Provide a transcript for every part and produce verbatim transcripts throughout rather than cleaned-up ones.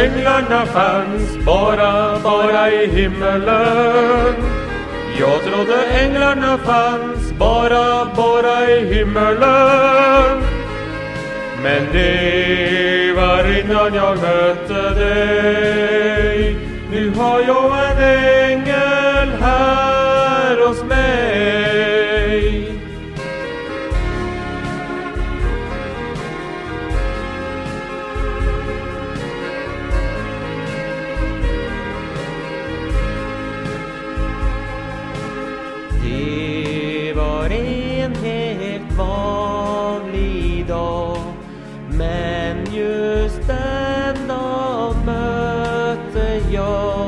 änglarna fanns bara, bara i himmelen. Jag trodde änglarna fanns bara, bara i himmelen. Men det var innan jag mötte dig. Nu har jag en ängel här hos mig. Det var en helt vanlig dag, men just den dagen mötte jag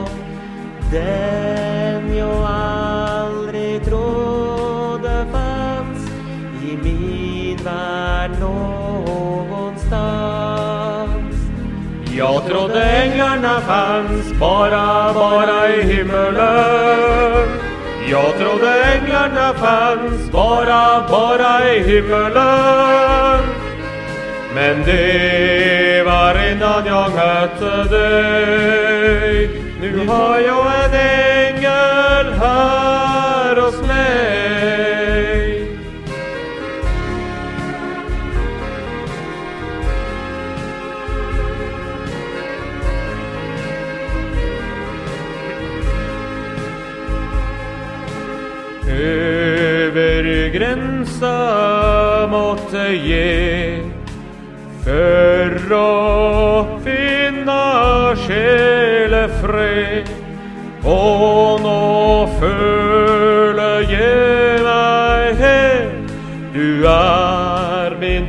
den jag aldrig trodde fanns i min värld någonstans. Jag trodde änglarna fanns bara, bara i himmelen. Jag trodde änglarna fanns bara, bara i himmelen. Men det var innan jag mötte dig. Nu har jag en ängel här hos mig. Över gränsa måtte ge för att finna själefred och nå följe mig hem. Du är min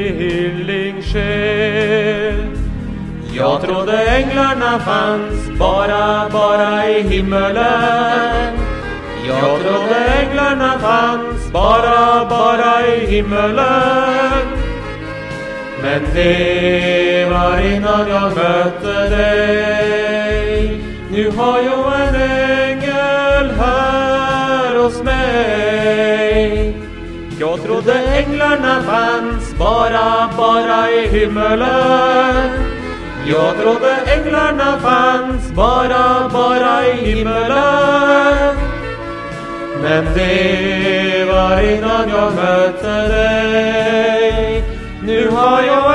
tvillingsjäl. Jag trodde änglarna fanns bara, bara i himmelen. Jag trodde änglarna fanns bara, bara i himmelen. Men det var innan jag mötte dig. Nu har jag en ängel här hos mig. Jag trodde änglarna fanns bara, bara i himmelen. Jag trodde änglarna fanns bara, bara i himmelen. Men det var innan jag mötte dig. Nu har jag